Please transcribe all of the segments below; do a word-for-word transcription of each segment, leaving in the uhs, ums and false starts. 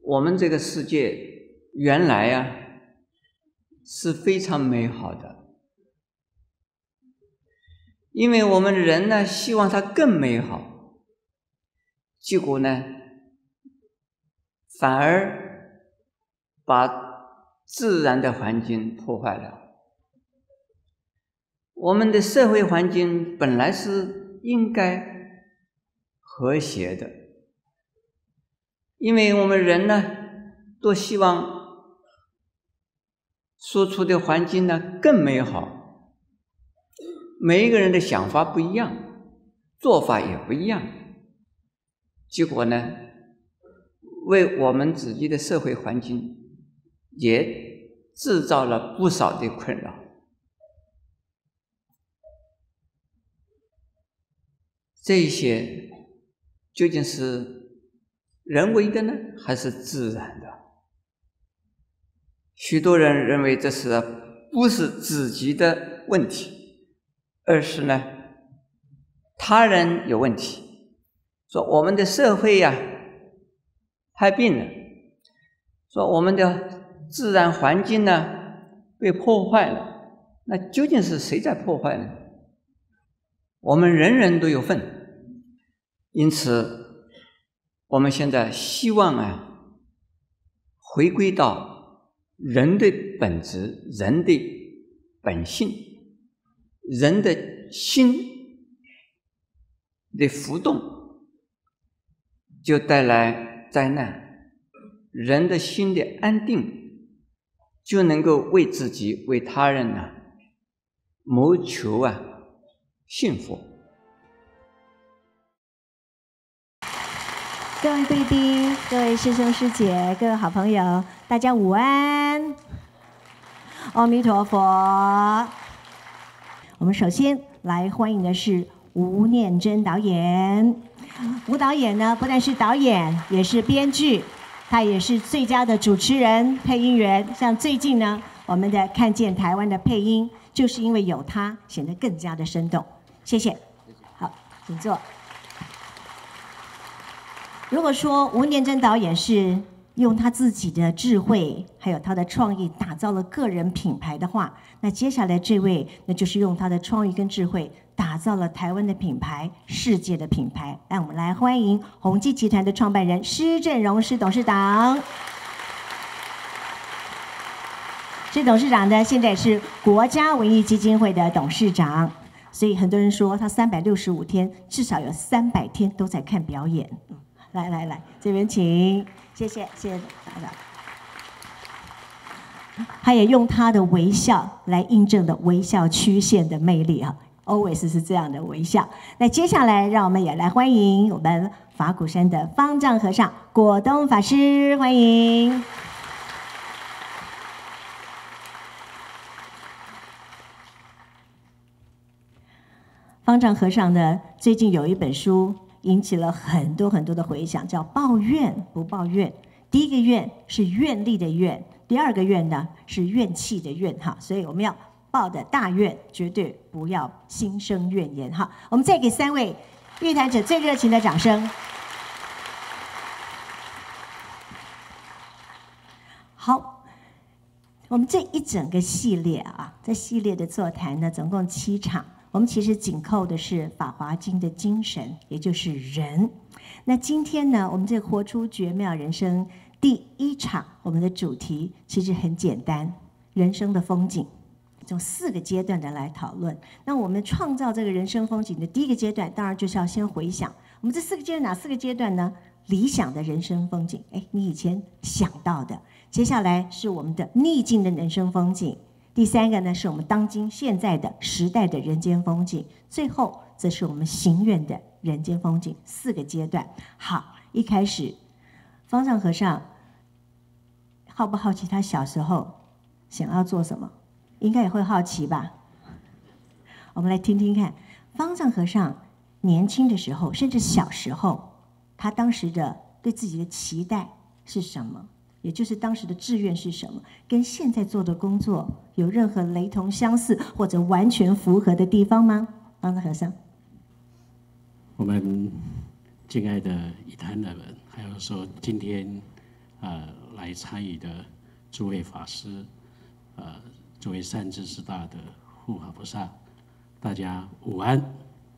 我们这个世界原来啊是非常美好的，因为我们人呢希望它更美好，结果呢反而把自然的环境破坏了。我们的社会环境本来是应该和谐的，因为我们人呢都希望所处的环境呢更美好，每一个人的想法不一样，做法也不一样，结果呢为我们自己的社会环境也制造了不少的困扰。这些究竟是人为的呢，还是自然的？许多人认为这是不是自己的问题，而是呢他人有问题，说我们的社会呀、啊、害病了，说我们的自然环境呢被破坏了，那究竟是谁在破坏呢？我们人人都有份。因此我们现在希望啊回归到人的本质，人的本性，人的心的浮动就带来灾难，人的心的安定就能够为自己为他人啊谋求啊幸福。 各位贵宾、各位师兄师姐、各位好朋友，大家午安，阿弥陀佛。我们首先来欢迎的是吴念真导演。吴导演呢，不但是导演，也是编剧，他也是最佳的主持人、配音员。像最近呢，我们的看见台湾的配音，就是因为有他，显得更加的生动。谢谢。好，请坐。如果说吴念真导演是用他自己的智慧还有他的创意打造了个人品牌的话，那接下来这位那就是用他的创意跟智慧打造了台湾的品牌、世界的品牌。让我们来欢迎宏基集团的创办人施振荣施董事长。施董事长呢，现在是国家文艺基金会的董事长，所以很多人说他三百六十五天至少有三百天都在看表演。来来来，这边请，谢谢谢谢大家。他也用他的微笑来印证了微笑曲线的魅力啊 ，always 是这样的微笑。那接下来，让我们也来欢迎我们法鼓山的方丈和尚果东法师，欢迎。方丈和尚呢，最近有一本书引起了很多很多的回响，叫抱怨不抱怨。第一个怨是愿力的怨，第二个怨呢是怨气的怨哈，所以我们要抱的大愿，绝对不要心生怨言哈。我们再给三位乐坛者最热情的掌声。好，我们这一整个系列啊，这系列的座谈呢，总共七场。我们其实紧扣的是《法华经》的精神，也就是人。那今天呢，我们这活出绝妙人生第一场，我们的主题其实很简单，人生的风景，从四个阶段的来讨论。那我们创造这个人生风景的第一个阶段，当然就是要先回想，我们这四个阶段哪四个阶段呢？理想的人生风景，哎，你以前想到的。接下来是我们的逆境的人生风景。第三个呢，是我们当今现在的时代的人间风景，最后则是我们行愿的人间风景，四个阶段。好，一开始，方丈和尚好不好奇他小时候想要做什么？应该也会好奇吧。我们来听听看，方丈和尚年轻的时候，甚至小时候，他当时的对自己的期待是什么？也就是当时的志愿是什么？跟现在做的工作有任何雷同相似或者完全符合的地方吗？方丈和尚， 我们敬爱的一坛人们，还有说今天呃来参与的诸位法师，呃，诸位善知识大德、护法菩萨，大家午安。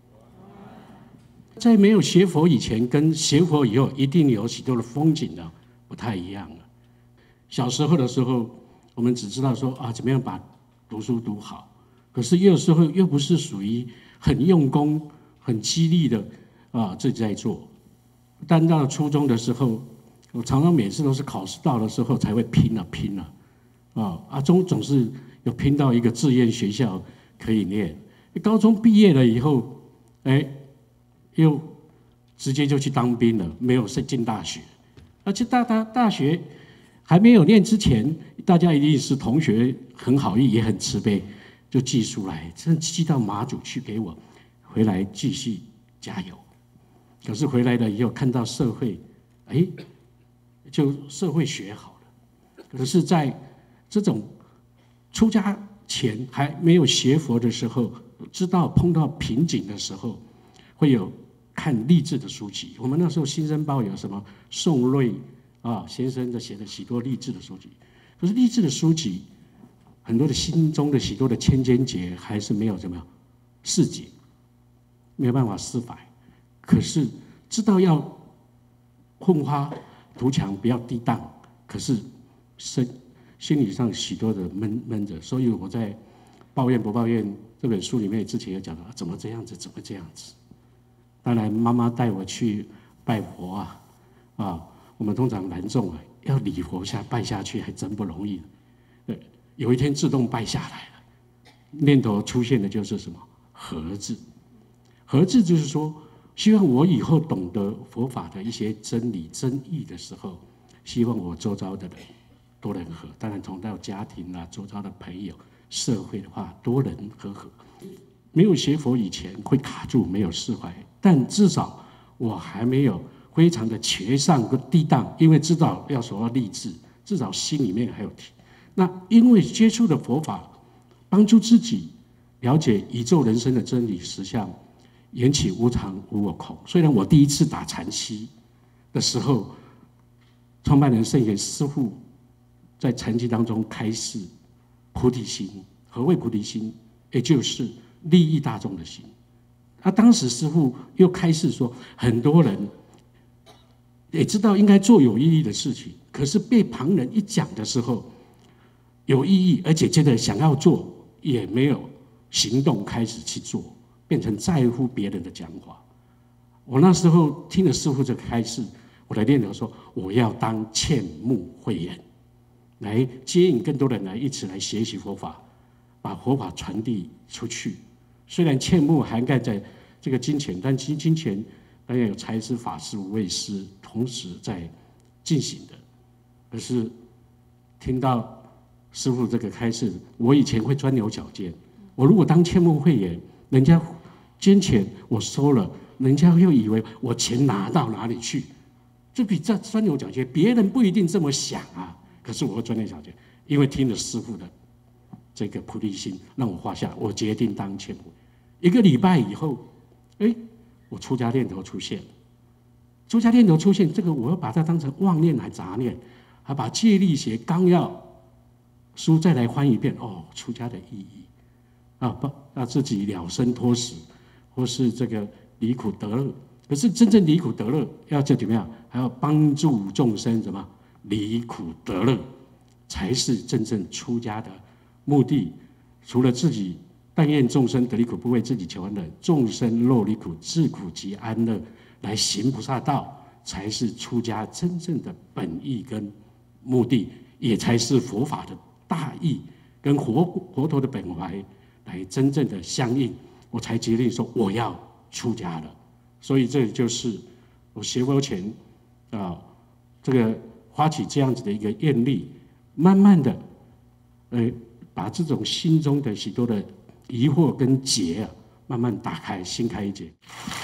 在没有学佛以前，跟学佛以后，一定有许多的风景呢不太一样了。小时候的时候，我们只知道说啊，怎么样把读书读好，可是有时候又不是属于很用功、很激励的啊，自己在做。但到了初中的时候，我常常每次都是考试到的时候才会拼了拼了，啊啊中总是有拼到一个志愿学校可以念。高中毕业了以后，哎，又直接就去当兵了，没有进大学。而且大大大学还没有念之前，大家一定是同学很好意，也很慈悲，就寄书来，真寄到马祖去给我，回来继续加油。可是回来了以后，看到社会，哎，就社会学好了。可是，在这种出家前还没有学佛的时候，知道碰到瓶颈的时候，会有看励志的书籍。我们那时候《新生报》有什么宋瑞啊先生的写的许多励志的书籍，可是励志的书籍，很多的心中的许多的千千结还是没有怎么样释解，没有办法释怀。可是知道要混花图强，不要低档，可是身心理上许多的闷闷着，所以我在《抱怨不抱怨》这本书里面之前也讲了，怎么这样子，怎么这样子。当然，妈妈带我去拜佛啊，啊，我们通常南众啊，要礼佛下拜下去还真不容易。对，有一天自动拜下来了，念头出现的就是什么和字，和字就是说。希望我以后懂得佛法的一些真理真义的时候，希望我周遭的人多人和，当然从到家庭啊、周遭的朋友、社会的话，多人和和。没有学佛以前会卡住，没有释怀，但至少我还没有非常的缺上跟低档，因为知道要说要励志，至少心里面还有体。那因为接触的佛法，帮助自己了解宇宙人生的真理实相。缘起无常无我空。虽然我第一次打禅期的时候，创办人圣严师父在禅期当中开示菩提心。何谓菩提心？也就是利益大众的心。啊，当时师父又开示说，很多人也知道应该做有意义的事情，可是被旁人一讲的时候有意义，而且觉得想要做，也没有行动开始去做。变成在乎别人的讲法。我那时候听了师父这个开示，我的念头说，我要当劝募会员，来接引更多人来一起来学习佛法，把佛法传递出去。虽然劝募涵盖在这个金钱，但金金钱当然有财师、法师、无畏师同时在进行的。可是听到师父这个开示，我以前会钻牛角尖，我如果当劝募会员，人家捐钱我收了，人家又以为我钱拿到哪里去，这比这钻牛角尖。别人不一定这么想啊，可是我会钻牛角尖，因为听了师父的这个菩提心，让我画下，我决定当劝募。一个礼拜以后，哎，我出家念头出现了。出家念头出现，这个我要把它当成妄念还杂念，还把戒律学纲要书再来翻一遍。哦，出家的意义啊，不要自己了生脱死。或是这个离苦得乐，可是真正离苦得乐要怎么样？还要帮助众生什么离苦得乐，才是真正出家的目的。除了自己但愿众生得离苦，不为自己求安乐，众生若离苦，自苦即安乐，来行菩萨道，才是出家真正的本意跟目的，也才是佛法的大义跟活佛陀的本怀来真正的相应。我才决定说我要出家了，所以这就是我学佛前啊，这个发起这样子的一个愿力，慢慢的，呃，把这种心中的许多的疑惑跟结啊，慢慢打开，心开一结。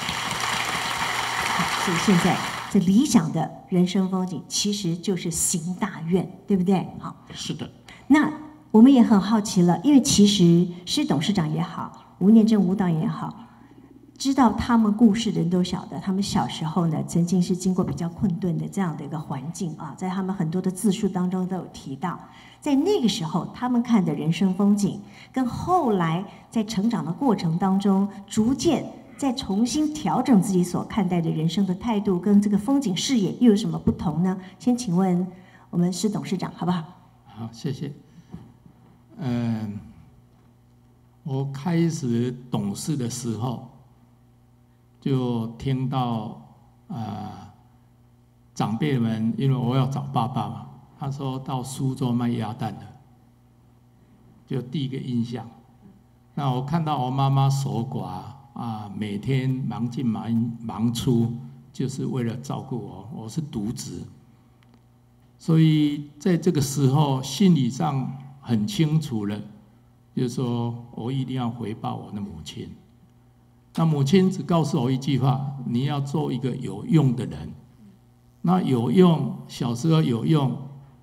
所以现在这理想的人生风景，其实就是行大愿，对不对？好， 是的。 那我们也很好奇了，因为其实施董事长也好。吴念真舞蹈也好， 知道他们故事的人都晓得，他们小时候呢，曾经是经过比较困顿的这样的一个环境啊，在他们很多的自述当中都有提到，在那个时候他们看的人生风景，跟后来在成长的过程当中，逐渐再重新调整自己所看待的人生的态度，跟这个风景视野又有什么不同呢？先请问我们施董事长，好不好？ 好，谢谢。嗯，我开始懂事的时候，就听到啊、呃、长辈们，因为我要找爸爸嘛，他说到苏州卖鸭蛋的，就第一个印象。那我看到我妈妈守寡啊，每天忙进忙忙出，就是为了照顾我，我是独子。所以在这个时候，心理上很清楚了，就是说我一定要回报我的母亲。那母亲只告诉我一句话：你要做一个有用的人。那有用，小时候有用，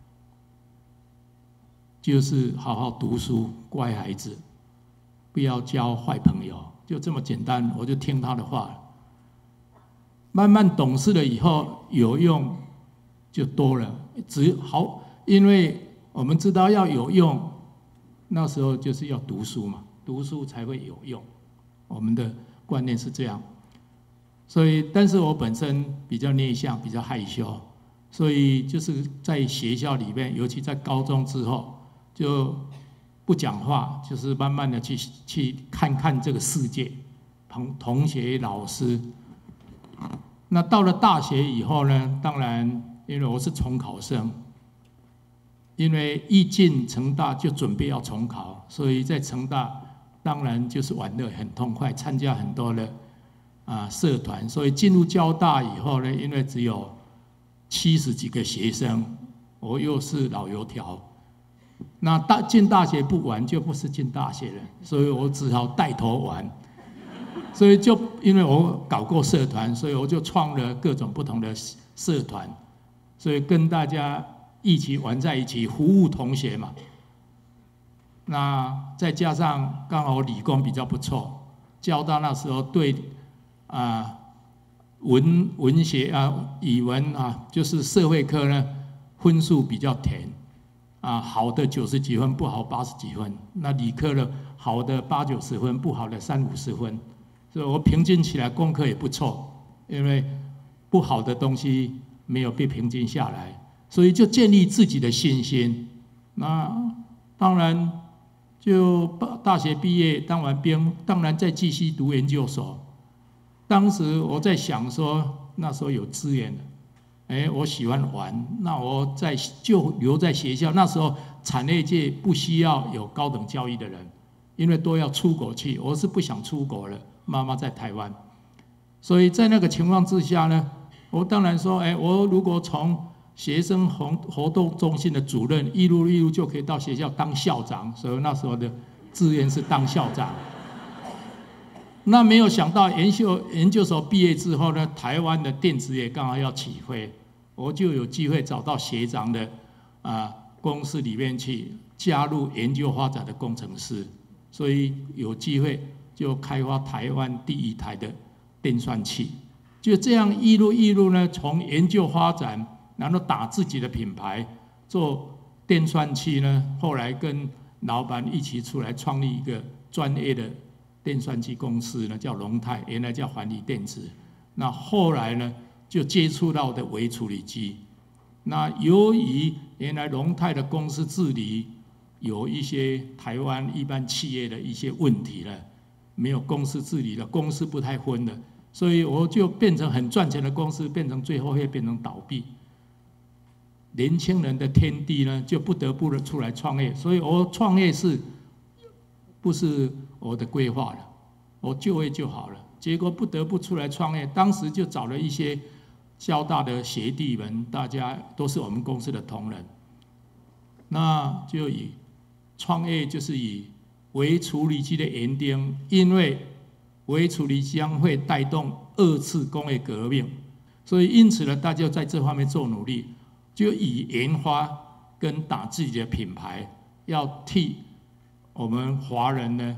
就是好好读书，乖孩子，不要交坏朋友，就这么简单。我就听他的话，慢慢懂事了以后，有用就多了。只好，因为我们知道要有用，那时候就是要读书嘛，读书才会有用。我们的观念是这样，所以，但是我本身比较内向，比较害羞，所以就是在学校里面，尤其在高中之后，就不讲话，就是慢慢的去去看看这个世界，同同学、老师。那到了大学以后呢，当然。因为我是重考生，因为一进成大就准备要重考，所以在成大当然就是玩得很痛快，参加很多的啊社团。所以进入交大以后呢，因为只有七十几个学生，我又是老油条，那大进大学不玩就不是进大学了，所以我只好带头玩。所以就因为我搞过社团，所以我就创了各种不同的社团。所以跟大家一起玩在一起，服务同学嘛。那再加上刚好理工比较不错，交大那时候对啊文文学啊语文啊，就是社会科呢分数比较甜啊，好的九十几分，不好八十几分。那理科的好的八九十分，不好的三五十分。所以我平均起来功课也不错，因为不好的东西没有被平均下来，所以就建立自己的信心。那当然就大学毕业当完兵，当然再继续读研究所。当时我在想说，那时候有资源，哎，我喜欢玩，那我在就留在学校。那时候产业界不需要有高等教育的人，因为都要出国去。我是不想出国了，妈妈在台湾，所以在那个情况之下呢。我当然说，哎，我如果从学生活活动中心的主任一路一路就可以到学校当校长，所以那时候的志愿是当校长。那没有想到研究研究所毕业之后呢，台湾的电子业刚好要起飞，我就有机会找到学长的啊公司里面去加入研究发展的工程师，所以有机会就开发台湾第一台的电算器。就这样一路一路呢，从研究发展，然后打自己的品牌，做电算器呢。后来跟老板一起出来创立一个专业的电算器公司呢，叫龙泰，原来叫环理电子。那后来呢，就接触到的微处理机。那由于原来龙泰的公司治理有一些台湾一般企业的一些问题了，没有公司治理了，公司不太分了。所以我就变成很赚钱的公司，变成最后会变成倒闭。年轻人的天地呢，就不得不出来创业。所以我创业是，不是我的规划了，我就业就好了。结果不得不出来创业，当时就找了一些交大的学弟们，大家都是我们公司的同仁。那就以创业就是以微处理器的园丁，因为微处理将会带动二次工业革命，所以因此呢，大家在这方面做努力，就以研发跟打自己的品牌，要替我们华人呢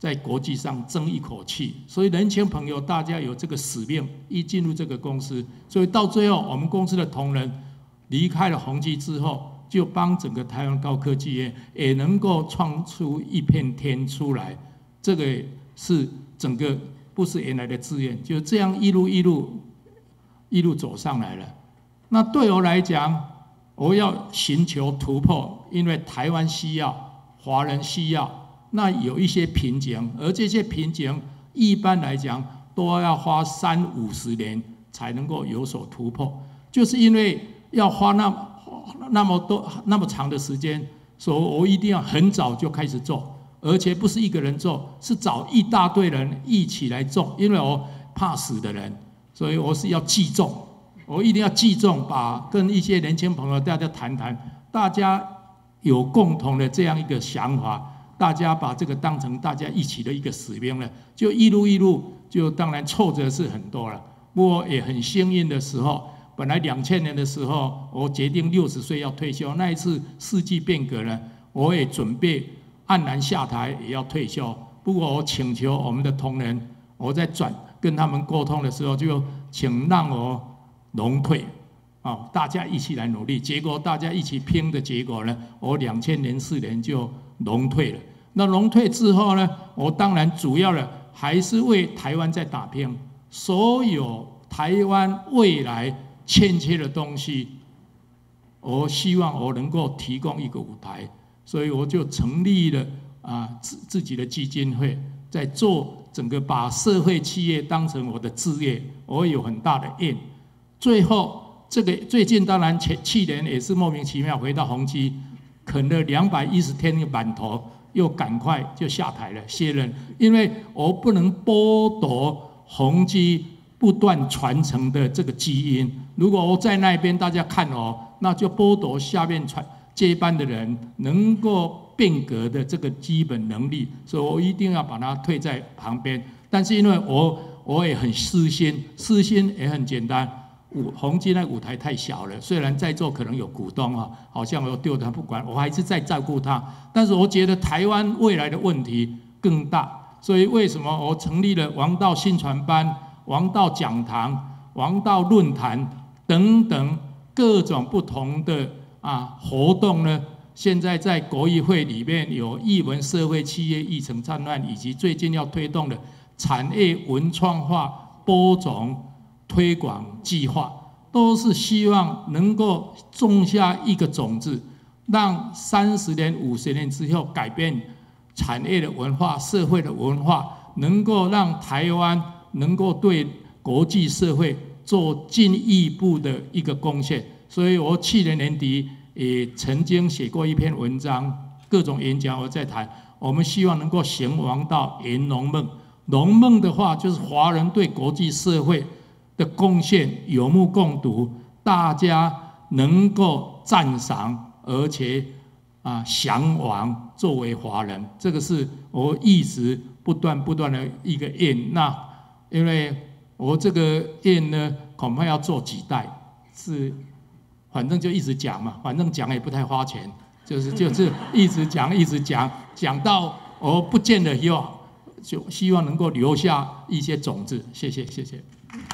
在国际上争一口气。所以年轻朋友大家有这个使命，一进入这个公司，所以到最后我们公司的同仁离开了宏基之后，就帮整个台湾高科技业也能够创出一片天出来。这个是整个不是原来的志愿，就这样一路一路一路走上来了。那对我来讲，我要寻求突破，因为台湾需要，华人需要。那有一些瓶颈，而这些瓶颈一般来讲都要花三五十年才能够有所突破，就是因为要花那那么多那么长的时间，所以我一定要很早就开始做，而且不是一个人做，是找一大堆人一起来做，因为我怕死的人，所以我是要记重，我一定要记重，把跟一些年轻朋友大家谈谈，大家有共同的这样一个想法。大家把这个当成大家一起的一个使命了，就一路一路，就当然挫折是很多了。不过也很幸运的时候，本来两千年的时候，我决定六十岁要退休。那一次世纪变革呢，我也准备黯然下台，也要退休。不过我请求我们的同仁，我在转跟他们沟通的时候，就请让我荣退，哦，大家一起来努力。结果大家一起拼的结果呢，我两千零四年就荣退了。那荣退之后呢，我当然主要的还是为台湾在打拼，所有台湾未来欠缺的东西，我希望我能够提供一个舞台，所以我就成立了啊自自己的基金会，在做整个把社会企业当成我的志业，我有很大的愿。最后这个最近当然前去年也是莫名其妙回到宏基，啃了两百一十天的馒头。又赶快就下台了，卸任，因为我不能剥夺宏基不断传承的这个基因。如果我在那边大家看哦，那就剥夺下面传接班的人能够变革的这个基本能力，所以我一定要把它推在旁边。但是因为我我也很私心，私心也很简单。舞宏基那舞台太小了，虽然在座可能有股东啊，好像我丢他不管，我还是在照顾他。但是我觉得台湾未来的问题更大，所以为什么我成立了王道新传班、王道讲堂、王道论坛等等各种不同的啊活动呢？现在在国议会里面有艺文社会企业议程战乱，以及最近要推动的产业文创化播种推广计划，都是希望能够种下一个种子，让三十年、五十年之后改变产业的文化、社会的文化，能够让台湾能够对国际社会做进一步的一个贡献。所以我去年年底也曾经写过一篇文章，各种演讲我在谈，我们希望能够行王道、圆龙梦。龙梦的话，就是华人对国际社会的贡献有目共睹，大家能够赞赏，而且啊向往作为华人，这个是我一直不断不断的一个愿。那因为我这个愿呢，恐怕要做几代，是反正就一直讲嘛，反正讲也不太花钱，就是就是一直讲一直讲，讲到我不见了以后，就希望能够留下一些种子。谢谢谢谢。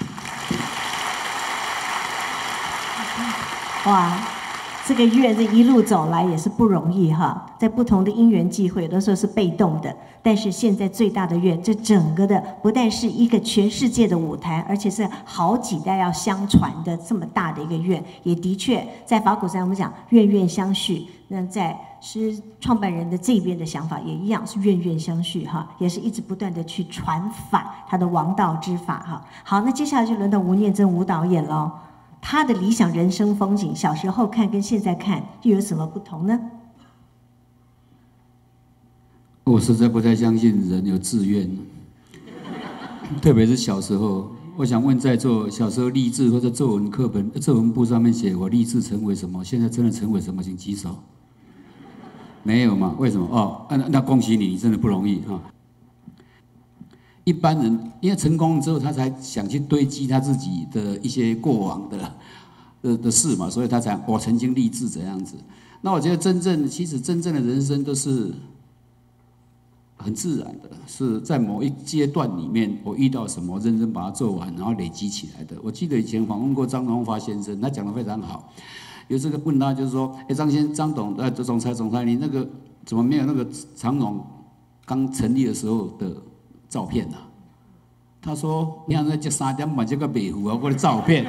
哇，这个愿这一路走来也是不容易哈，在不同的因缘际会，有的时候是被动的，但是现在最大的愿，这整个的不但是一个全世界的舞台，而且是好几代要相传的这么大的一个愿，也的确在法鼓山我们讲愿愿相续，那在是创办人的这边的想法也一样，是愿愿相续哈，也是一直不断的去传法他的王道之法哈。好，那接下来就轮到吴念真吴导演喽。他的理想人生风景，小时候看跟现在看又有什么不同呢？ 我实在不太相信人有志愿，特别是小时候。我想问在座，小时候立志或者作文课本、作文簿上面写我立志成为什么，现在真的成为什么，请举手。没有嘛？为什么？哦，那那恭喜你，你真的不容易哈。一般人因为成功之后，他才想去堆积他自己的一些过往的的的事嘛，所以他才我曾经立志这样子。那我觉得真正其实真正的人生都是很自然的，是在某一阶段里面，我遇到什么，认真把它做完，然后累积起来的。我记得以前访问过张荣发先生，他讲得非常好。有这个问他，就是说，哎，张先张董，呃，总裁总裁，你那个怎么没有那个长荣刚成立的时候的照片啊？他说，你看那这三点半这个美湖啊，我的照片。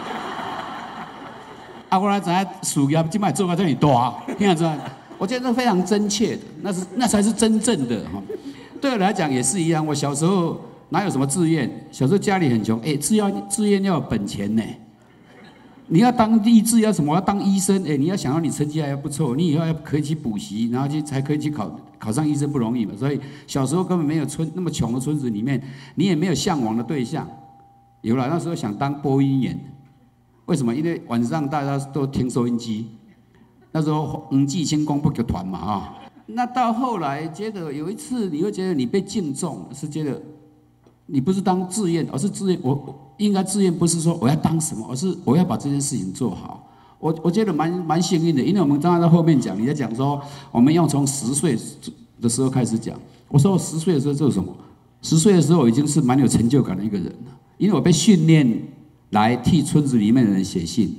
啊，我来知影事业今摆做到这么大，听知道？我觉得那非常真切的，那是那才是真正的哈。对我来讲也是一样，我小时候哪有什么志愿？小时候家里很穷，哎，志愿志愿要有本钱呢。你要当立志要什么？要当医生，哎，你要想要你成绩还要不错，你以后要可以去补习，然后去才可以去考考上医生不容易嘛。所以小时候根本没有村那么穷的村子里面，你也没有向往的对象。有了那时候想当播音员，为什么？因为晚上大家都听收音机。那时候黄继清广播剧团嘛啊，那到后来觉得有一次你会觉得你被敬重，是觉得你不是当志愿，而是志愿我应该志愿不是说我要当什么，而是我要把这件事情做好。我我觉得蛮蛮幸运的，因为我们刚刚在后面讲，你在讲说我们要从十岁的时候开始讲。我说我十岁的时候做什么？十岁的时候我已经是蛮有成就感的一个人了，因为我被训练来替村子里面的人写信。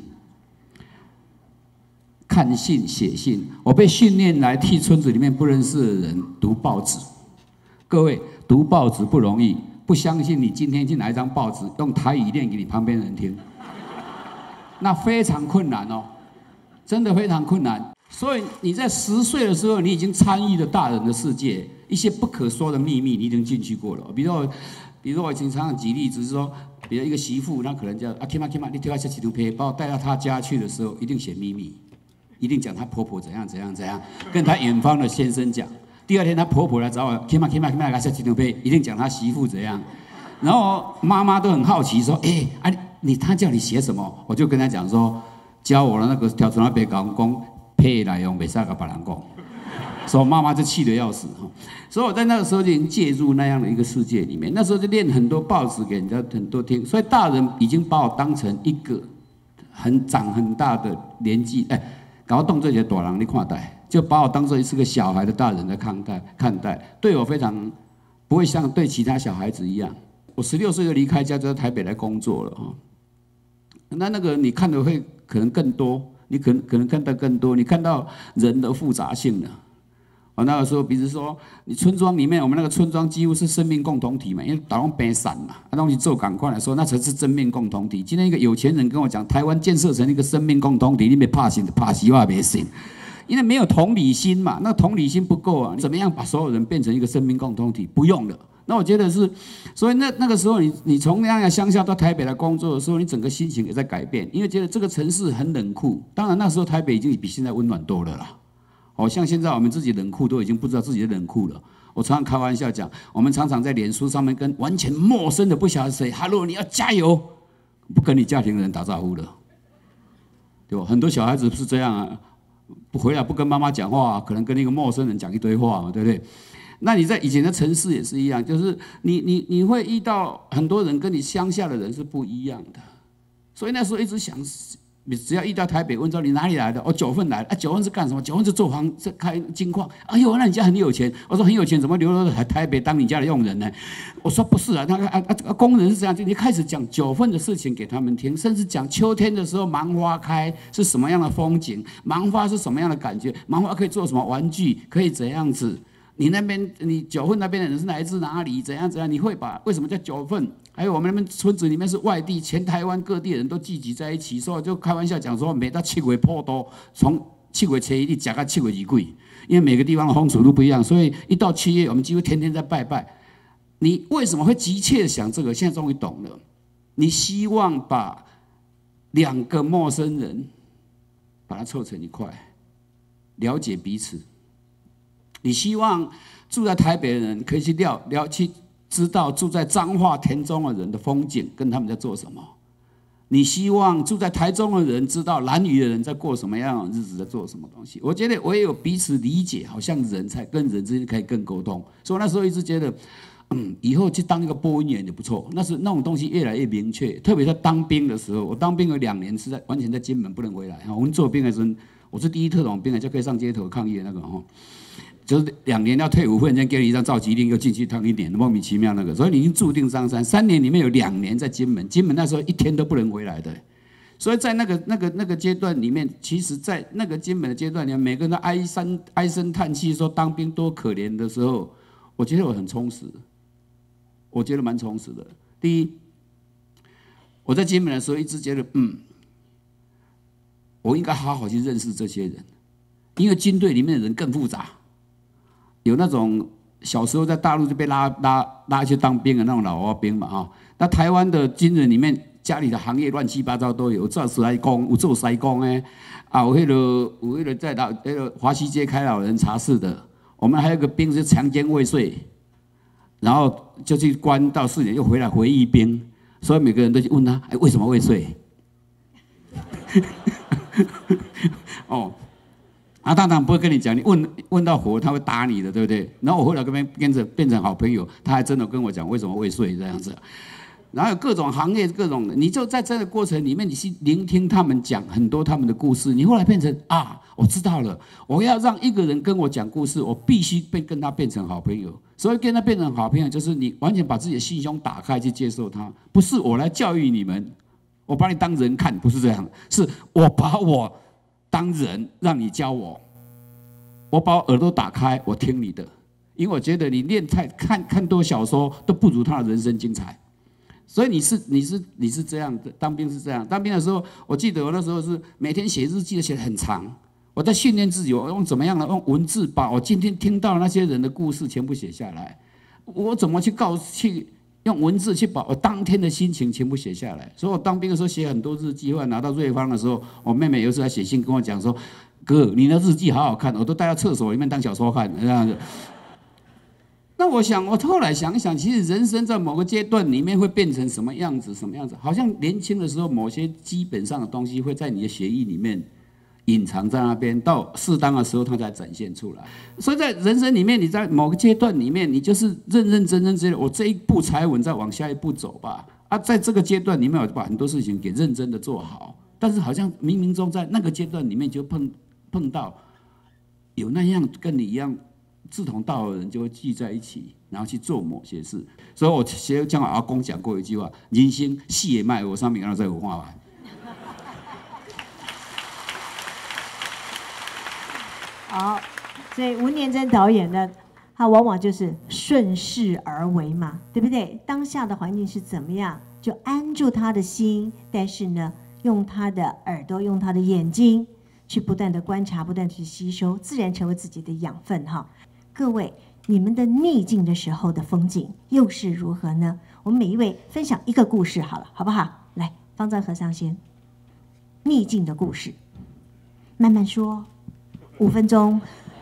看信写信，我被训练来替村子里面不认识的人读报纸。各位，读报纸不容易，不相信你今天去拿一张报纸，用台语念给你旁边的人听，那非常困难哦，真的非常困难。所以你在十岁的时候，你已经参与了大人的世界，一些不可说的秘密，你已经进去过了。比如说，比如说我以前常常举例子是说，比如一个媳妇，那可能叫啊 ，Kima Kima， 你挑下几张皮，把我带到她家去的时候，一定写秘密。一定讲她婆婆怎样怎样怎样，跟她远方的先生讲。第二天她婆婆来找我 ，Kima Kima Kima 来下几张被，一定讲她媳妇怎样。然后妈妈都很好奇说，哎、欸，啊你他叫你写什么？我就跟他讲说，教我的那个条子那边讲讲配来用，袂使甲别人讲。所以妈妈就气得要死。所以我在那个时候就已经介入那样的一个世界里面，那时候就念很多报纸给人家很多听，所以大人已经把我当成一个很长很大的年纪，哎、欸。然后动这些大人你看待，就把我当作是个小孩的大人在看待看待，对我非常不会像对其他小孩子一样。我十六岁就离开家，就在台北来工作了哈。那那个你看的会可能更多，你可能可能看到更多，你看到人的复杂性了。我那个时候，比如说你村庄里面，我们那个村庄几乎是生命共同体嘛，因为打拢北散嘛，那东西做赶快来说，那才是真命共同体。今天一个有钱人跟我讲，台湾建设成一个生命共同体，你没怕死，怕死话没信，因为没有同理心嘛，那同理心不够啊，怎么样把所有人变成一个生命共同体？不用了。那我觉得是，所以那那个时候你你从那样的乡下到台北来工作的时候，你整个心情也在改变，因为觉得这个城市很冷酷。当然那时候台北已经比现在温暖多了啦。哦，像现在我们自己冷酷都已经不知道自己的冷酷了。我常常开玩笑讲，我们常常在脸书上面跟完全陌生的不晓得谁 ，Hello， 你要加油，不跟你家庭的人打招呼了，对吧？很多小孩子是这样啊，不回来不跟妈妈讲话，可能跟那个陌生人讲一堆话嘛，对不对？那你在以前的城市也是一样，就是你你你会遇到很多人跟你乡下的人是不一样的，所以那时候一直想。你只要遇到台北，问说你哪里来的？我、哦、九份来的。啊，九份是干什么？九份是做房、是开金矿。哎呦，那你家很有钱。我说很有钱，怎么流落到台北当你家的佣人呢？我说不是啊，那个啊啊工人是这样。就你开始讲九份的事情给他们听，甚至讲秋天的时候芒花开是什么样的风景，芒花是什么样的感觉，芒花可以做什么玩具，可以怎样子。你那边，你九份那边的人是来自哪里？怎样怎样？你会把为什么叫九份？还有我们那边村子里面是外地，全台湾各地人都聚集在一起，所以就开玩笑讲说，每到七月破多，从七月初一你讲到七月二几，因为每个地方的风俗都不一样，所以一到七月，我们几乎天天在拜拜。你为什么会急切想这个？现在终于懂了。你希望把两个陌生人把它凑成一块，了解彼此。你希望住在台北的人可以去了了去知道住在彰化田中的人的风景跟他们在做什么。你希望住在台中的人知道兰屿的人在过什么样的日子，在做什么东西。我觉得唯有彼此理解，好像人才跟人之间可以更沟通。所以那时候一直觉得，嗯，以后去当一个播音员也不错。那是那种东西越来越明确，特别在当兵的时候，我当兵有两年是在完全在金门不能回来。我们做兵的时候，我是第一特种兵，就可以上街头抗议的那个哈。 就是两年要退伍，忽然间给你一张召集令，又进去当一年，莫名其妙那个，所以你已经注定上山。三年里面有两年在金门，金门那时候一天都不能回来的。所以在那个那个那个阶段里面，其实，在那个金门的阶段里面，每个人都唉声唉声叹气，说当兵多可怜的时候，我觉得我很充实，我觉得蛮充实的。第一，我在金门的时候一直觉得，嗯，我应该好好去认识这些人，因为军队里面的人更复杂，有那种小时候在大陆就被拉拉拉去当兵的那种老阿兵嘛哈，那台湾的军人里面。家里的行业乱七八糟都有，有做师工，有做师工诶，啊，有迄个有迄个在老迄个华西街开老人茶室的，我们还有个兵是强奸未遂，然后就去关到四年，又回来回忆兵，所以每个人都去问他，哎，为什么未遂？哦，啊，当然不会跟你讲，你问问到火，他会打你的，对不对？然后我后来跟他变成变成好朋友，他还真的跟我讲为什么未遂这样子。然后有各种行业，各种，你就在这个过程里面，你去聆听他们讲很多他们的故事，你后来变成啊，我知道了，我要让一个人跟我讲故事，我必须被跟他变成好朋友。所以跟他变成好朋友，就是你完全把自己的心胸打开去接受他，不是我来教育你们，我把你当人看，不是这样，是我把我当人，让你教我，我把我耳朵打开，我听你的，因为我觉得你念太看看多小说都不如他的人生精彩。所以你是你是你是这样的，当兵是这样。当兵的时候，我记得我那时候是每天写日记，写得很长。我在训练自己，我用怎么样的用文字把我今天听到那些人的故事全部写下来。我怎么去告去用文字去把我当天的心情全部写下来。所以我当兵的时候写很多日记，后来拿到瑞芳的时候，我妹妹有时候还写信跟我讲说：“哥，你的日记好好看，我都带到厕所里面当小说看这样子。”那我想，我后来想一想，其实人生在某个阶段里面会变成什么样子，什么样子？好像年轻的时候，某些基本上的东西会在你的血液里面隐藏在那边，到适当的时候它才展现出来。所以在人生里面，你在某个阶段里面，你就是认认真真真的，我这一步踩稳，再往下一步走吧。啊，在这个阶段里面，我把很多事情给认真的做好，但是好像冥冥中在那个阶段里面就碰碰到有那样跟你一样志同道合的人，就会聚在一起，然后去做某些事。所以我学像我阿公讲过一句话：“人生死的脉，我上面让他再有画完。” 好，所以吴念真导演呢，他往往就是顺势而为嘛，对不对？当下的环境是怎么样，就安住他的心，但是呢，用他的耳朵，用他的眼睛，去不断的观察，不断去吸收，自然成为自己的养分哈。各位，你们的逆境的时候的风景又是如何呢？我们每一位分享一个故事好了，好不好？来，方丈和尚先，逆境的故事，慢慢说，五分钟。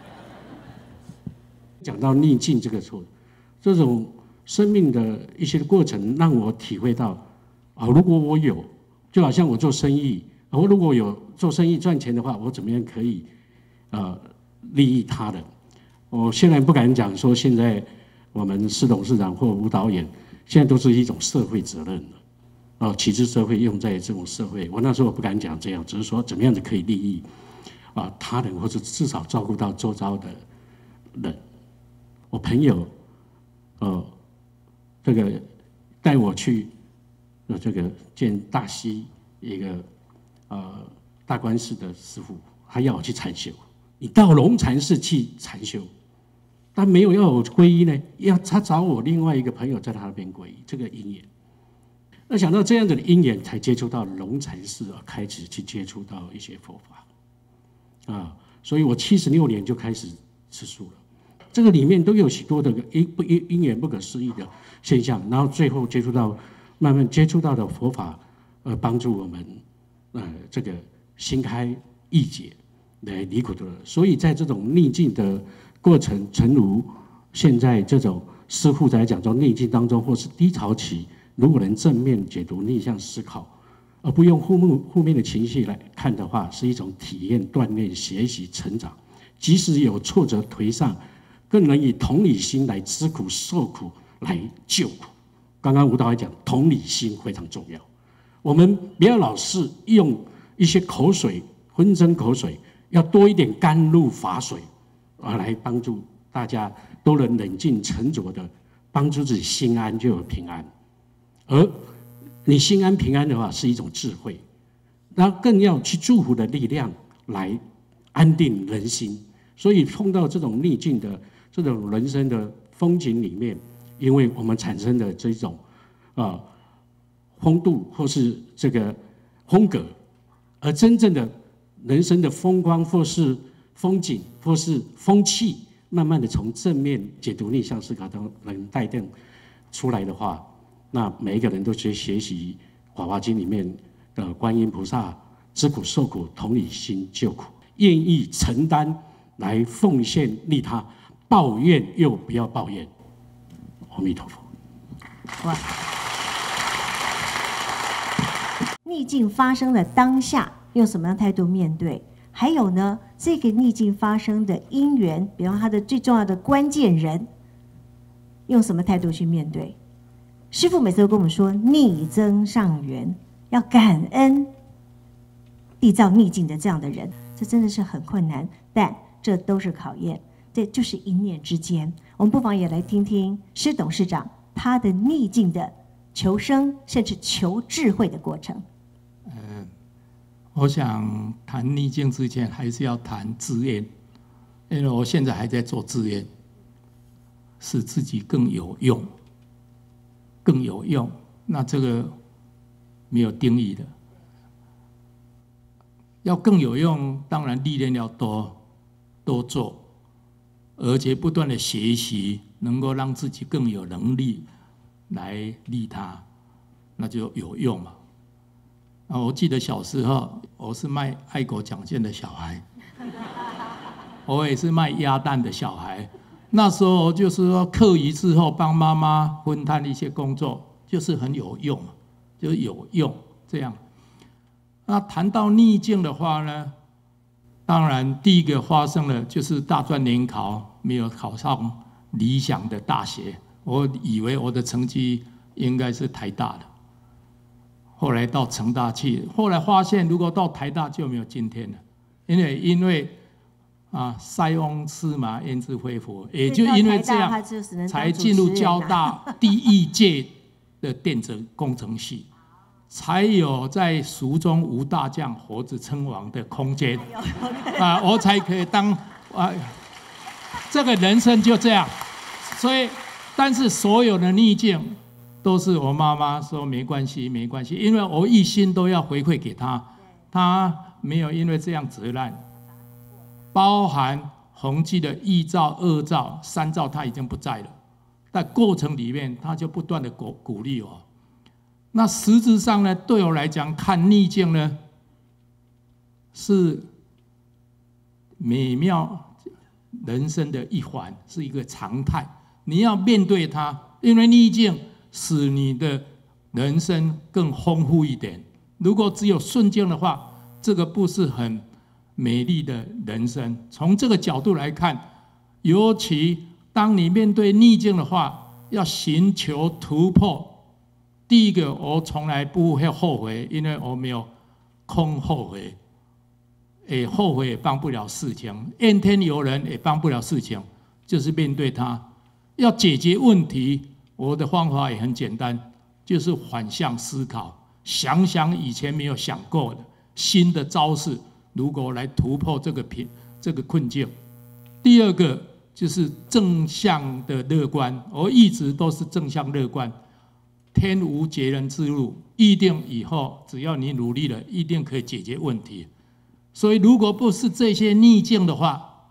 讲到逆境这个错，这种生命的一些过程，让我体会到啊，如果我有，就好像我做生意，我如果有做生意赚钱的话，我怎么样可以呃利益他人？我现在不敢讲说现在我们施董事长或吴导演，现在都是一种社会责任了，哦，启智社会用在这种社会，我那时候不敢讲这样，只是说怎么样子可以利益啊他人，或者至少照顾到周遭的人。我朋友，呃，这个带我去呃这个见大溪一个呃大观寺的师父，他要我去禅修，你到龙禅寺去禅修。他没有要我皈依呢，要他找我另外一个朋友在他那边皈依，这个因缘。那想到这样子的因缘，才接触到龙禅寺啊，开始去接触到一些佛法啊，所以我七十六年就开始吃素了。这个里面都有许多的因不因因缘不可思议的现象，然后最后接触到慢慢接触到的佛法，呃，帮助我们呃这个心开意解来离苦得乐。所以在这种逆境的过程，诚如现在这种师父在讲说逆境当中或是低潮期，如果能正面解读、逆向思考，而不用负面负面的情绪来看的话，是一种体验、锻炼、学习、成长。即使有挫折、颓丧，更能以同理心来知苦、受苦、来救苦。刚刚吴导也讲，同理心非常重要。我们不要老是用一些口水、昏蒸口水，要多一点甘露法水。啊，来帮助大家都能冷静沉着的帮助自己心安，就有平安。而你心安平安的话，是一种智慧，那更要去祝福的力量来安定人心。所以碰到这种逆境的这种人生的风景里面，因为我们产生的这种呃风度或是这个风格，而真正的人生的风光或是风景或是风气，慢慢的从正面解读逆向思考中能带动出来的话，那每一个人都去学习《法华经》里面的观音菩萨知苦受苦，同理心救苦，愿意承担来奉献利他，抱怨又不要抱怨。阿弥陀佛。 哇！逆境发生的当下，用什么样的态度面对？还有呢，这个逆境发生的因缘，比方他的最重要的关键人，用什么态度去面对？师父每次都跟我们说，逆增上缘，要感恩缔造逆境的这样的人，这真的是很困难，但这都是考验，这就是一念之间。我们不妨也来听听施董事长他的逆境的求生，甚至求智慧的过程。 呃，我想谈逆境之前，还是要谈志愿，因为我现在还在做志愿，使自己更有用，更有用。那这个没有定义的，要更有用，当然历练要多多做，而且不断的学习，能够让自己更有能力来利他，那就有用嘛。啊，我记得小时候我是卖爱国奖券的小孩，我也是卖鸭蛋的小孩。那时候就是说课余之后帮妈妈分摊一些工作，就是很有用，就是有用这样。那谈到逆境的话呢，当然第一个发生的就是大专联考没有考上理想的大学，我以为我的成绩应该是台大的，后来到成大去，后来发现如果到台大就没有今天了，因为因为啊塞翁失马焉知非福，也就因为这样才进入交大第一届的电子工程系，才有在蜀中无大将，活着称王的空间啊，我才可以当啊，这个人生就这样。所以，但是所有的逆境都是我妈妈说没关系，没关系，因为我一心都要回馈给她，她没有因为这样责难。包含宏基的一兆、二兆、三兆，她已经不在了，在过程里面，她就不断的鼓鼓励我。那实质上呢，对我来讲，看逆境呢，是美妙人生的一环，是一个常态。你要面对它，因为逆境使你的人生更丰富一点。如果只有顺境的话，这个不是很美丽的人生。从这个角度来看，尤其当你面对逆境的话，要寻求突破。第一个，我从来不会后悔，因为我没有空后悔。也后悔也帮不了事情，怨天尤人也帮不了事情，就是面对它。要解决问题，我的方法也很简单，就是反向思考，想想以前没有想过的新的招式，如果来突破这个平这个困境。第二个就是正向的乐观，我一直都是正向乐观。天无绝人之路，一定以后只要你努力了，一定可以解决问题。所以，如果不是这些逆境的话，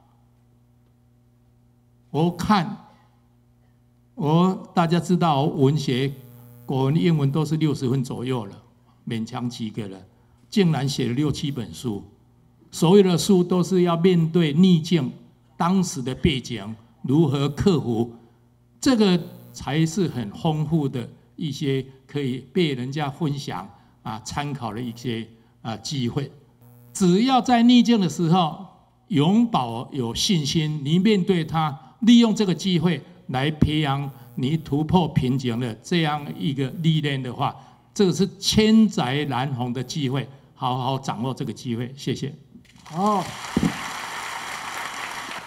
我看我大家知道，我文学、国文、英文都是六十分左右了，勉强及格了，竟然写了六七本书。所有的书都是要面对逆境，当时的背景如何克服，这个才是很丰富的一些可以被人家分享啊、参考的一些啊机会。只要在逆境的时候永保有信心，你面对它，利用这个机会来培养你突破瓶颈的这样一个历练的话，这个是千载难逢的机会，好好掌握这个机会。谢谢。 哦，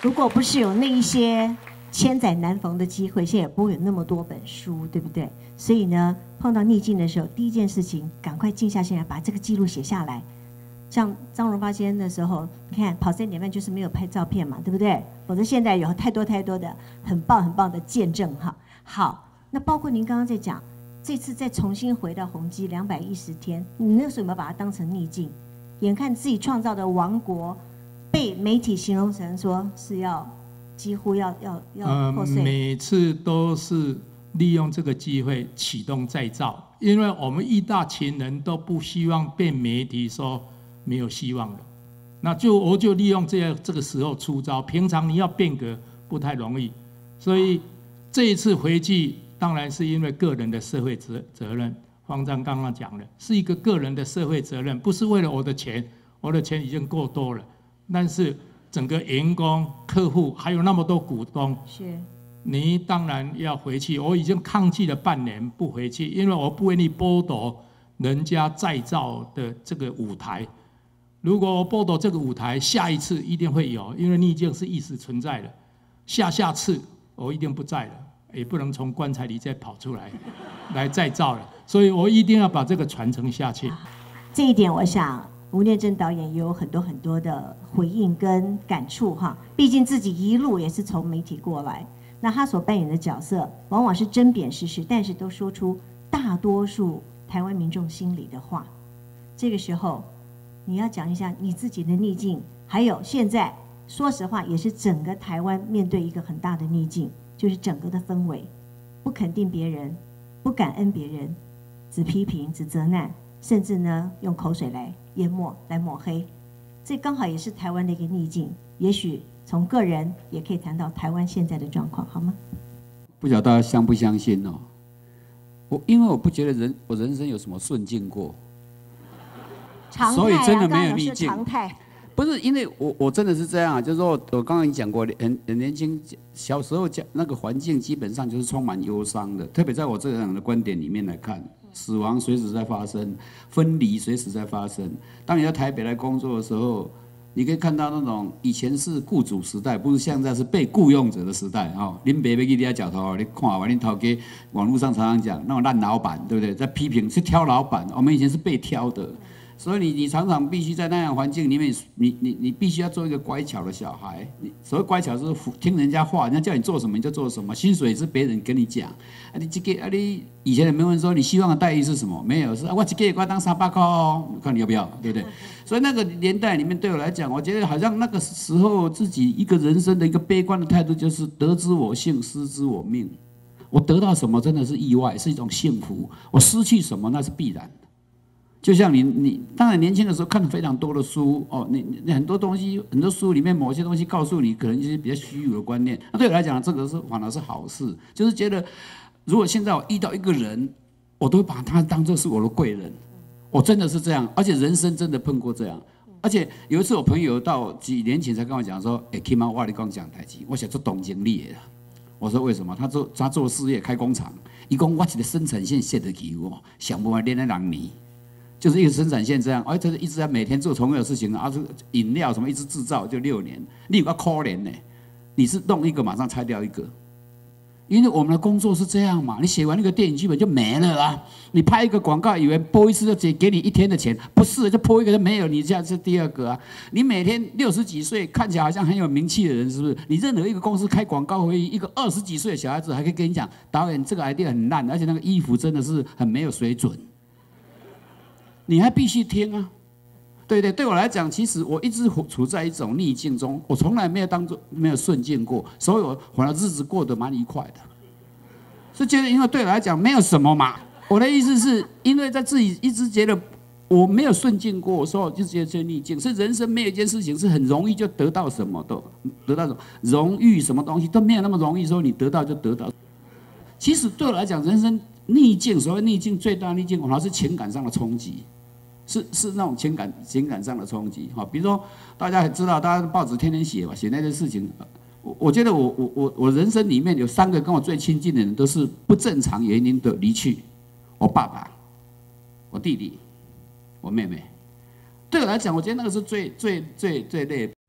如果不是有那一些千载难逢的机会，现在也不会有那么多本书，对不对？所以呢，碰到逆境的时候，第一件事情，赶快静下心来，把这个记录写下来。像张荣发先生的时候，你看跑三点半就是没有拍照片嘛，对不对？否则现在有太多太多的很棒很棒的见证哈。好，那包括您刚刚在讲，这次再重新回到宏基两百一十天，你那时候有没有把它当成逆境？眼看自己创造的王国，被媒体形容成说是要几乎要要要破碎。 呃，每次都是利用这个机会启动再造，因为我们义大群人都不希望被媒体说没有希望了，那就我就利用这个这个时候出招。平常你要变革不太容易，所以这一次回去，当然是因为个人的社会责责任。方丈刚刚讲了，是一个个人的社会责任，不是为了我的钱，我的钱已经够多了。但是整个员工、客户还有那么多股东， 是， 你当然要回去。我已经抗拒了半年不回去，因为我不愿意剥夺人家再造的这个舞台。如果我剥夺这个舞台，下一次一定会有，因为逆境是一时存在的。下下次我一定不在了，也不能从棺材里再跑出来来再造了。所以我一定要把这个传承下去。 这一点，我想吴念真导演也有很多很多的回应跟感触哈。毕竟自己一路也是从媒体过来，那他所扮演的角色往往是针砭时事，但是都说出大多数台湾民众心里的话。这个时候，你要讲一下你自己的逆境，还有现在说实话也是整个台湾面对一个很大的逆境，就是整个的氛围，不肯定别人，不感恩别人，只批评、只责难，甚至呢用口水来淹没、来抹黑，这刚好也是台湾的一个逆境。也许从个人也可以谈到台湾现在的状况，好吗？ 不晓得大家相不相信哦？我因为我不觉得人我人生有什么顺境过， 常态啊， 所以真的没有逆境。 刚刚是常态。 不是因为我我真的是这样啊，就是说我刚刚已经讲过，很很年轻，小时候那个环境基本上就是充满忧伤的，特别在我这样的观点里面来看，死亡随时在发生，分离随时在发生。当你在台北来工作的时候，你可以看到那种以前是雇主时代，不是现在是被雇佣者的时代啊。林北北给你家脚头，你看完你头给网络上常常讲那种烂老板，对不对？在批评是挑老板，我们以前是被挑的。所以你你常常必须在那样环境里面，你你你必须要做一个乖巧的小孩。你所谓乖巧是听人家话，人家叫你做什么你就做什么，薪水是别人跟你讲。啊，你这个啊，你以前的没问说你希望的待遇是什么？没有，是啊，我这个月我当三百块哦，看你要不要，对不对？所以那个年代里面对我来讲，我觉得好像那个时候自己一个人生的一个悲观的态度，就是得之我幸，失之我命。我得到什么真的是意外，是一种幸福；我失去什么那是必然的。就像你，你当然年轻的时候看了非常多的书哦，你你很多东西，很多书里面某些东西告诉你，可能就是比较虚有的观念。那对我来讲，这个是反而是好事，就是觉得如果现在我遇到一个人，我都会把他当作是我的贵人，我真的是这样，而且人生真的碰过这样。而且有一次我朋友到几年前才跟我讲说，哎 ，Kim 啊，我跟你讲讲台积，我想做总经理的。我说为什么？他做他做事业开工厂，一共我一个生产线卸得起我，想不完练在两年。就是一个生产线这样，而且一直在每天做同样的事情，啊，饮料什么一直制造就六年，你有个可怜呢，你是弄一个马上拆掉一个，因为我们的工作是这样嘛，你写完那个电影剧本就没了啊，你拍一个广告，以为播一次就只给你一天的钱，不是，就播一个就没有，你下次第二个啊，你每天六十几岁看起来好像很有名气的人，是不是？你任何一个公司开广告会议，一个二十几岁的小孩子还可以跟你讲，导演这个 idea 很烂，而且那个衣服真的是很没有水准。你还必须听啊，对对，对我来讲，其实我一直处在一种逆境中，我从来没有当做没有顺境过，所以我反而日子过得蛮愉快的。是觉得，因为对我来讲没有什么嘛。我的意思是，因为在自己一直觉得我没有顺境过，所以我就觉得这逆境是人生没有一件事情是很容易就得到什么的，得到什么荣誉什么东西都没有那么容易，说你得到就得到。其实对我来讲，人生逆境，所谓逆境最大的逆境，反而是情感上的冲击。是是那种情感情感上的冲击哈，比如说大家也知道，大家报纸天天写嘛，写那些事情。我我觉得我我我我人生里面有三个跟我最亲近的人都是不正常原因的离去，我爸爸、我弟弟、我妹妹。对我来讲，我觉得那个是最最最最累的。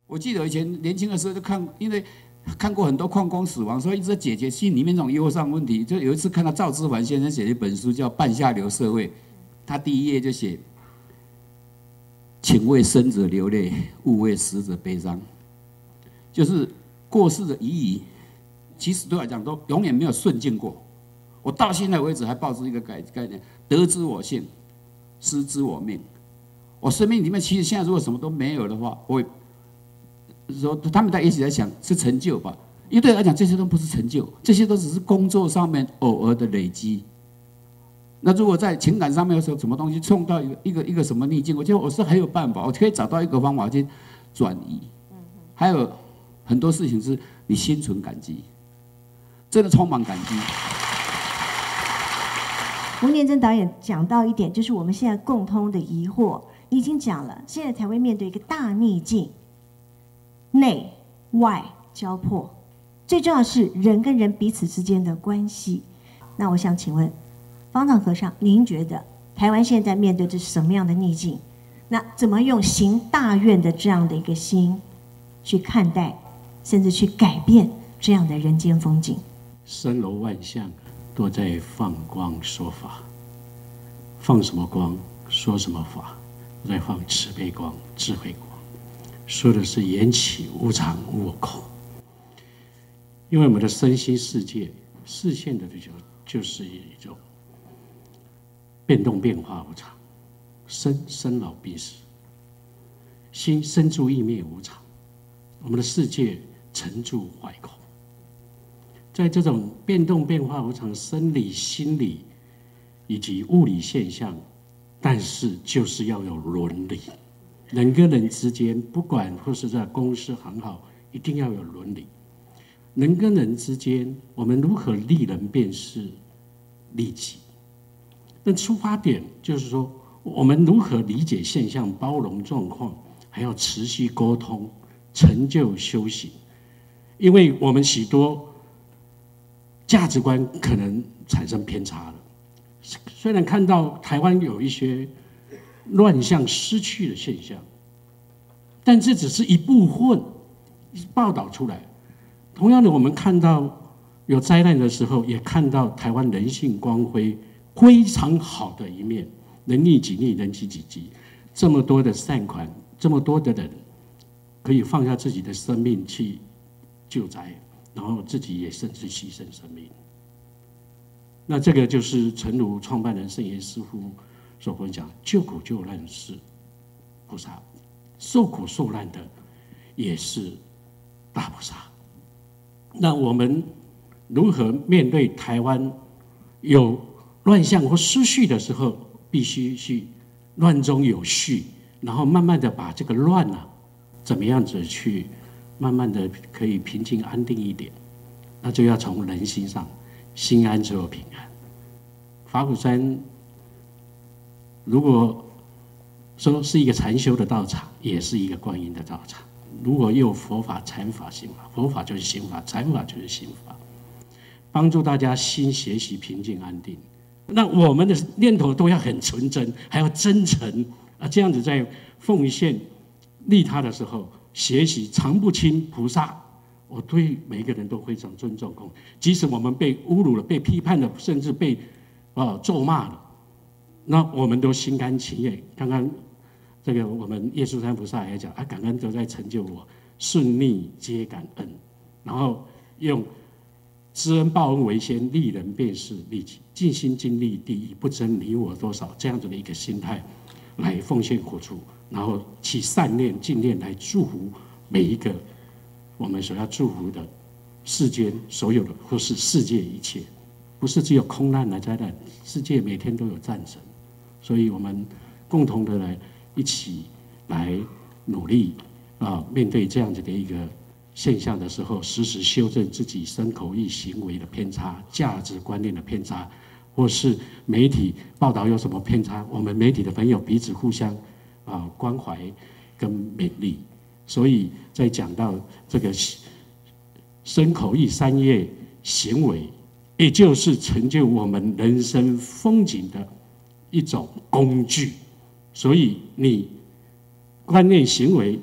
我记得以前年轻的时候就看，因为看过很多矿工死亡，所以一直在解决心里面这种忧伤问题。就有一次看到赵之环先生写的一本书叫《半下流社会》，他第一页就写：“请为生者流泪，勿为死者悲伤。”就是过世的遗遗，其实对我来讲都永远没有顺境过。我到现在为止还抱着一个概概念：得之我幸，失之我命。我生命里面其实现在如果什么都没有的话，我说他们在一起在想是成就吧，因为对我来讲这些都不是成就，这些都只是工作上面偶尔的累积。那如果在情感上面有什么东西冲到一个一个一个什么逆境，我觉得我是很有办法，我可以找到一个方法去转移。还有很多事情是你心存感激，真的充满感激。 吴念真导演讲到一点，就是我们现在共通的疑惑，你已经讲了，现在台湾面对一个大逆境。内外交迫，最重要的是人跟人彼此之间的关系。那我想请问方丈和尚，您觉得台湾现在面对着什么样的逆境？那怎么用行大愿的这样的一个心去看待，甚至去改变这样的人间风景？ 森罗万象都在放光说法，放什么光说什么法，都在放慈悲光、智慧光。说的是缘起无常无我空，因为我们的身心世界视线的就就是一种变动变化无常，生生老病死，心生住意灭无常，我们的世界沉住坏空，在这种变动变化无常生理、心理以及物理现象，但是就是要有伦理。人跟人之间，不管或是在公司行号，一定要有伦理。人跟人之间，我们如何利人便是利己？那出发点就是说，我们如何理解现象、包容状况，还要持续沟通、成就修行。因为我们许多价值观可能产生偏差了。虽然看到台湾有一些乱象失去的现象，但这只是一部分报道出来。同样的，我们看到有灾难的时候，也看到台湾人性光辉非常好的一面，人利己利，人济己济。这么多的善款，这么多的人可以放下自己的生命去救灾，然后自己也甚至牺牲生命。那这个就是诚如创办人圣严师父所分享，救苦救难是菩萨，受苦受难的也是大菩萨。那我们如何面对台湾有乱象或失序的时候，必须去乱中有序，然后慢慢的把这个乱啊，怎么样子去慢慢的可以平静安定一点，那就要从人心上，心安则有平安。法鼓山如果说是一个禅修的道场，也是一个观音的道场。如果有佛法、禅法、心法，佛法就是心法，禅法就是心法，帮助大家心学习平静安定。那我们的念头都要很纯真，还要真诚啊！这样子在奉献利他的时候，学习常不轻菩萨。我对每一个人都非常尊重，即使我们被侮辱了、被批判了，甚至被啊咒骂了。那我们都心甘情愿。刚刚这个我们耶稣山菩萨也讲啊，感恩都在成就我，顺逆皆感恩。然后用知恩报恩为先，利人便是利己，尽心尽力第一，不争你我多少，这样子的一个心态来奉献付出，然后起善念、净念来祝福每一个我们所要祝福的世间所有的，或是世界一切，不是只有空难来灾难，世界每天都有战争。所以我们共同的来一起来努力啊，面对这样子的一个现象的时候，时时修正自己身口意行为的偏差、价值观念的偏差，或是媒体报道有什么偏差，我们媒体的朋友彼此互相啊关怀跟勉励。所以在讲到这个身口意三业行为，也就是成就我们人生风景的一种工具。所以你观念行为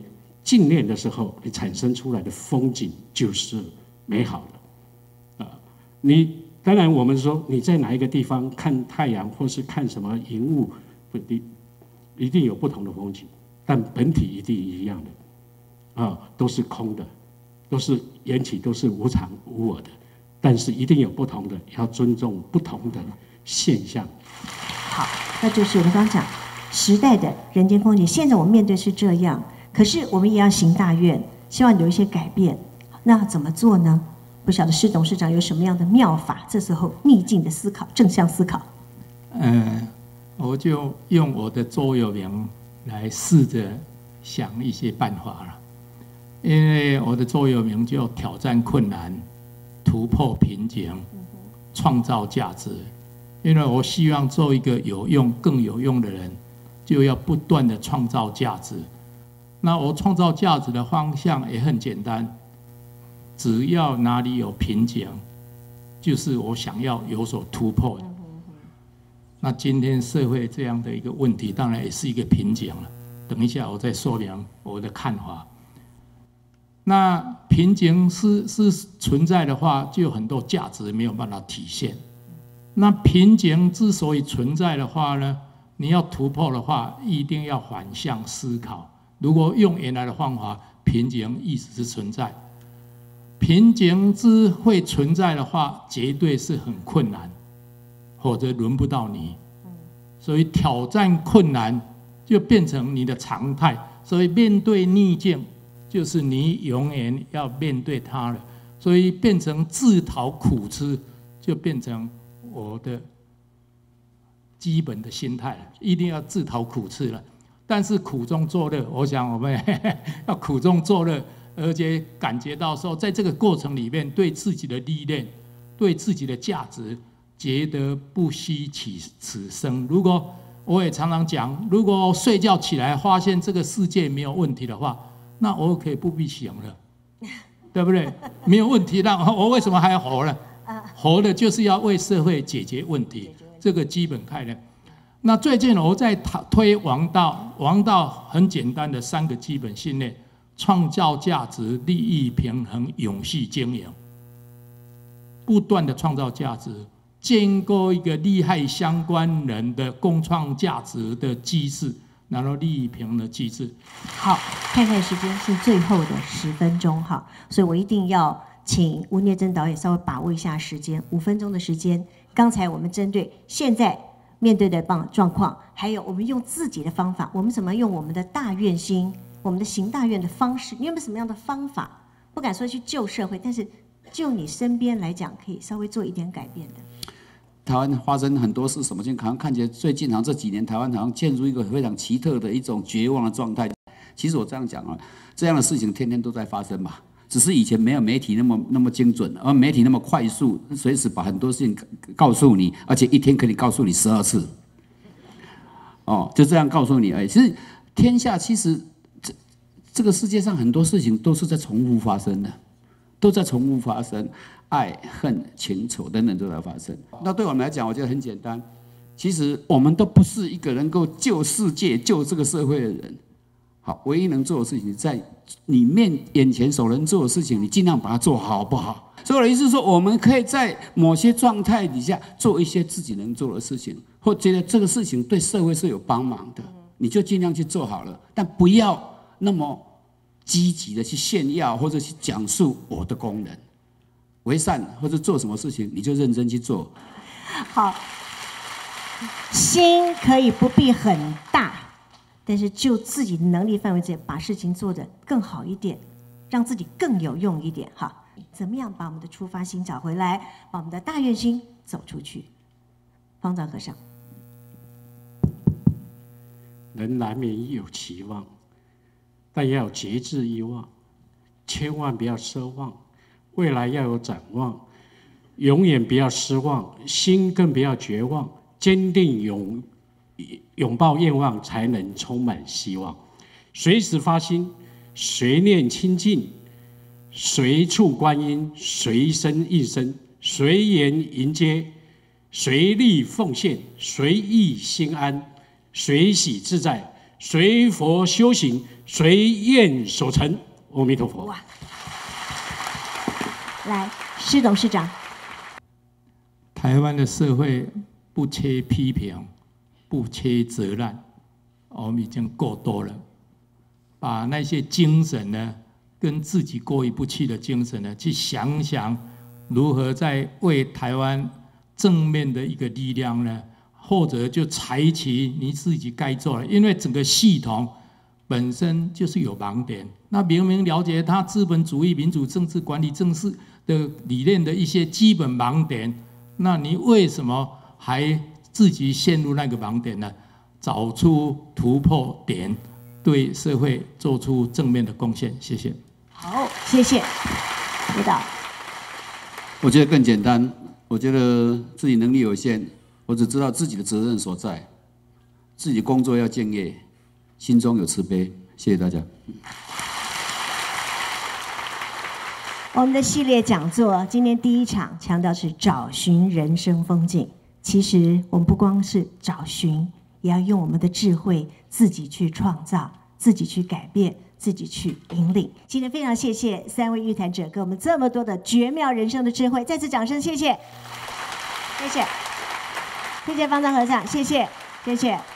静念的时候，你产生出来的风景就是美好的。啊，你当然我们说你在哪一个地方看太阳，或是看什么云雾，不一一定有不同的风景，但本体一定一样的，啊，都是空的，都是缘起，都是无常无我的，但是一定有不同的，要尊重不同的现象。 好，那就是我们刚刚讲时代的人间风景，现在我们面对是这样，可是我们也要行大愿，希望有一些改变。那怎么做呢？不晓得施董事长有什么样的妙法？这时候逆境的思考，正向思考。 呃，我就用我的座右铭来试着想一些办法了。因为我的座右铭叫挑战困难，突破瓶颈，创造价值。因为我希望做一个有用、更有用的人，就要不断的创造价值。那我创造价值的方向也很简单，只要哪里有瓶颈，就是我想要有所突破的。那今天社会这样的一个问题，当然也是一个瓶颈了。等一下我再说明我的看法。那瓶颈是是存在的话，就有很多价值没有办法体现。那瓶颈之所以存在的话呢，你要突破的话，一定要反向思考。如果用原来的方法，瓶颈一直是存在。瓶颈之会存在的话，绝对是很困难，或者轮不到你。所以挑战困难就变成你的常态。所以面对逆境，就是你永远要面对它了。所以变成自讨苦吃，就变成我的基本的心态了，一定要自讨苦吃了。但是苦中作乐，我想我们要苦中作乐，而且感觉到说，在这个过程里面，对自己的历练，对自己的价值，觉得不虚此生。如果我也常常讲，如果睡觉起来发现这个世界没有问题的话，那我可以不必醒了，对不对？没有问题，那我为什么还要活呢？活的就是要为社会解决问题，这个基本概念。那最近我在推王道，王道很简单的三个基本信念：创造价值、利益平衡、永续经营。不断的创造价值，建构一个利害相关人的共创价值的机制，然后利益平衡的机制。 好，看看时间是最后的十分钟哈，所以我一定要请吴念真导演稍微把握一下时间，五分钟的时间。刚才我们针对现在面对的状况，还有我们用自己的方法，我们怎么用我们的大愿心，我们的行大愿的方式，你有没有什么样的方法？不敢说去救社会，但是就你身边来讲，可以稍微做一点改变的。 台湾发生很多事，什么情况？好像看起来最近好像这几年台湾好像陷入一个非常奇特的一种绝望的状态。其实我这样讲啊，这样的事情天天都在发生嘛。只是以前没有媒体那么那么精准，而媒体那么快速，随时把很多事情告诉你，而且一天可以告诉你十二次，哦，就这样告诉你而已。其实天下其实这这个世界上很多事情都是在重复发生的，都在重复发生，爱恨情仇等等都在发生。那对我们来讲，我觉得很简单。其实我们都不是一个能够救世界、救这个社会的人。好，唯一能做的事情，在你面眼前所能做的事情，你尽量把它做好，好不好？所以我的意思是说，我们可以在某些状态底下做一些自己能做的事情，或觉得这个事情对社会是有帮忙的，你就尽量去做好了，但不要那么积极的去炫耀或者去讲述我的功能。为善或者做什么事情，你就认真去做。 好，心可以不必很大。但是就自己的能力范围之内，把事情做得更好一点，让自己更有用一点哈。怎么样把我们的出发心找回来，把我们的大愿心走出去？方丈和尚， 人难免有期望，但要有节制遗忘，千万不要奢望，未来要有展望，永远不要失望，心更不要绝望，坚定永。拥抱愿望，才能充满希望。随时发心，随念清净，随处观音，随身应身，随缘迎接，随力奉献，随意心安，随喜自在， 随佛修行，随愿守成。阿弥陀佛。 哇！来，施董事长。 台湾的社会不缺批评，不缺责难，我们已经够多了。把那些精神呢，跟自己过意不去的精神呢，去想想如何在为台湾正面的一个力量呢，或者就采取你自己该做的，因为整个系统本身就是有盲点。那明明了解他资本主义、民主政治、管理政治的理念的一些基本盲点，那你为什么还自己陷入那个盲点呢？找出突破点，对社会做出正面的贡献。谢谢。 好，谢谢辅导。 我觉得更简单，我觉得自己能力有限，我只知道自己的责任所在，自己工作要敬业，心中有慈悲。谢谢大家。 我们的系列讲座今天第一场强调是找寻人生风景。其实我们不光是找寻，也要用我们的智慧自己去创造，自己去改变，自己去引领。今天非常谢谢三位预谈者给我们这么多的绝妙人生的智慧，再次掌声，谢谢，谢谢，谢谢方丈和尚，谢谢，谢谢。